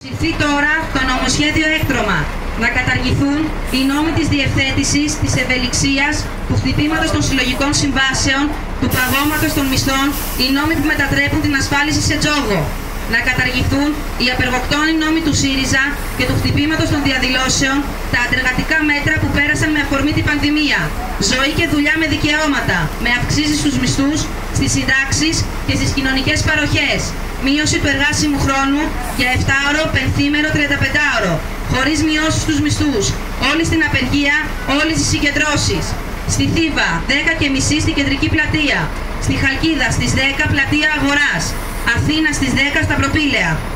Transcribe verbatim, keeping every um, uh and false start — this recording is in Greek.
Ψηφθεί τώρα το νομοσχέδιο έκτρωμα. Να καταργηθούν οι νόμοι της διευθέτησης, της ευελιξίας, του χτυπήματος των συλλογικών συμβάσεων, του παγώματος των μισθών, οι νόμοι που μετατρέπουν την ασφάλιση σε τζόγο. Να καταργηθούν οι απεργοκτόνοι νόμοι του ΣΥΡΙΖΑ και του χτυπήματος των διαδηλώσεων, τα αντεργατικά μέτρα που πέρασαν με αφορμή την πανδημία. Ζωή και δουλειά με δικαιώματα, με αυξήσεις στους μισθούς, στις συντάξεις και στις κοινωνικές παροχές. Μείωση του εργάσιμου χρόνου για επτάωρο, πενθήμερο, τριανταπεντάωρο, χωρίς μειώσεις στους μισθούς, όλοι στην απεργία, όλες οι συγκεντρώσεις. Στη Θήβα, δέκα και μισή στην Κεντρική Πλατεία. Στη Χαλκίδα, στις δέκα, Πλατεία Αγοράς. Αθήνα στις δέκα στα Προπήλαια.